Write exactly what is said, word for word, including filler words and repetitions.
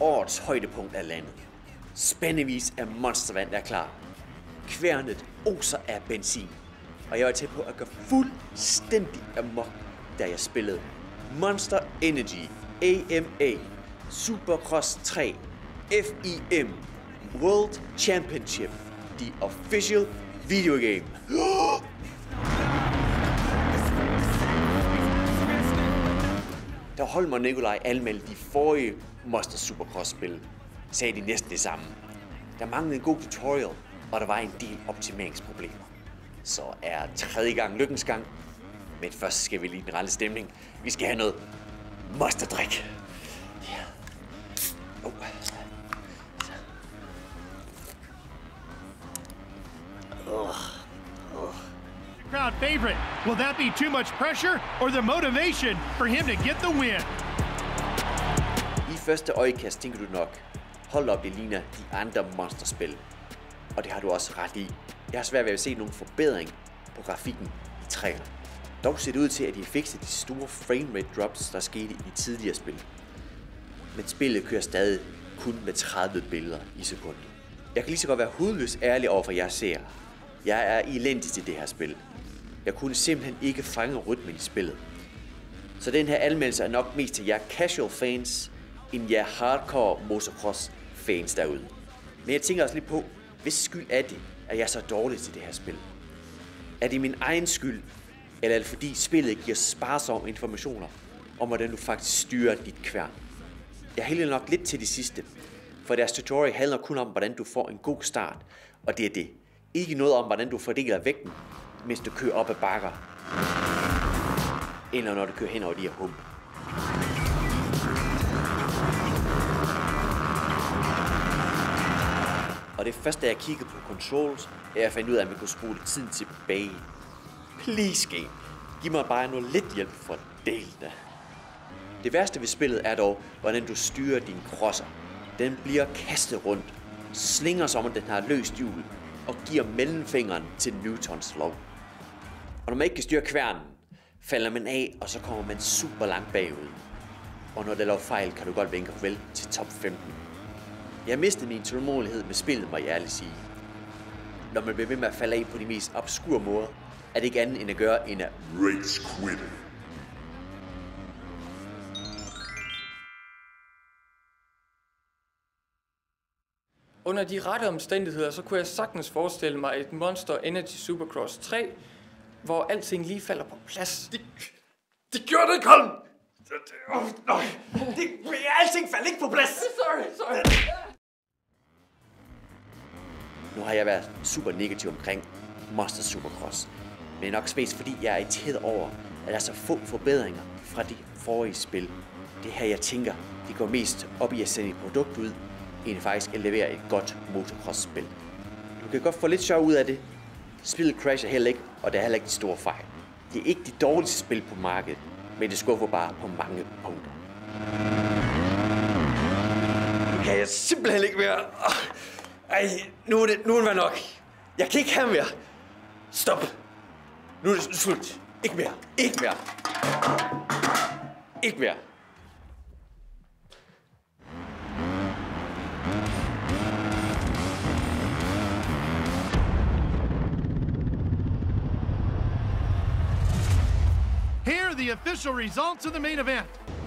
årets højdepunkt er landet. Spændevis af monstervand er klar. Kværnet oser af benzin. Og jeg var tæt på at gå fuldstændig amok, da jeg spillede Monster Energy A M A Supercross tre F I M World Championship, the official video game. Da Holm og Nikolaj anmeldte de forrige Monster Supercross-spil, sagde de næsten det samme. Der manglede en god tutorial, og der var en del optimeringsproblemer. Så er tredje gang lykkens gang. Men først skal vi lige den rette stemning. Vi skal have noget monsterdrik. Ja. Oh. Oh. Oh. Crowd favorite. Will that be too much pressure or the motivation for him to get the win? I første øjekast tænker du nok, hold op, det ligner de andre monsterspil. Og det har du også ret i. Jeg har svært ved at se nogle forbedring på grafikken i træerne. Dog ser det ud til, at de fikset de store framerate drops, der skete i de tidligere spil. Men spillet kører stadig kun med tredive billeder i sekundet. Jeg kan lige så godt være hudløst ærlig over for jer seere. Jeg er elendig til det her spil. Jeg kunne simpelthen ikke fange rytmen i spillet. Så den her anmeldelse er nok mest til jer casual fans, end jer hardcore motocross fans derude. Men jeg tænker også lidt på, hvis skyld er det, at jeg er så dårlig til det her spil? Er det min egen skyld, eller er det fordi spillet giver sparsomme informationer om, hvordan du faktisk styrer dit kværn? Jeg hælder nok lidt til det sidste, for deres tutorial handler kun om, hvordan du får en god start, og det er det. Ikke noget om, hvordan du fordeler vægten, mens du kører op ad bakker, eller når du kører hen over de her humpe. Og det første, da jeg kiggede på controls, er jeg fandt ud af, at man kunne spole tiden tilbage. Please game, giv mig bare noget lidt hjælp for delene. Det værste ved spillet er dog, hvordan du styrer din crosser. Den bliver kastet rundt, slinger som om den har løst hjul, og giver mellemfingeren til Newtons lov. Og når man ikke kan styre kværnen, falder man af, og så kommer man super langt bagud. Og når det laver fejl, kan du godt vinke vel til top femten. Jeg mistede min tålmodighed med spillet, må jeg ærligt sige. Når man bliver ved med at falde af på de mest obskure måder, er det ikke andet end at gøre end at race quit. Under de rette omstændigheder, så kunne jeg sagtens forestille mig et Monster Energy Supercross tre, hvor alting lige falder på plads. Det, det gjorde det ikke, Holm! Oh, nej, det, alting faldt ikke på plads! Sorry, sorry. Nu har jeg været super negativ omkring Monster Supercross, men det er nok spes, fordi jeg er irriteret over, at der er så få forbedringer fra de forrige spil. Det her, jeg tænker, de går mest op i at sende et produkt ud, end faktisk at levere et godt motocross-spil. Du kan godt få lidt sjov ud af det. Spillet crasher heller ikke, og der er heller ikke de store fejl. Det er ikke de dårligste spil på markedet, men det skuffer bare på mange punkter. Nu kan jeg simpelthen ikke mere. Ej, nu er det, nu er det nok. Jeg kan ikke have mere. Stop. Nu er det slut. Ikke mere. Ikke mere. Ikke mere. Here are the official results of the main event.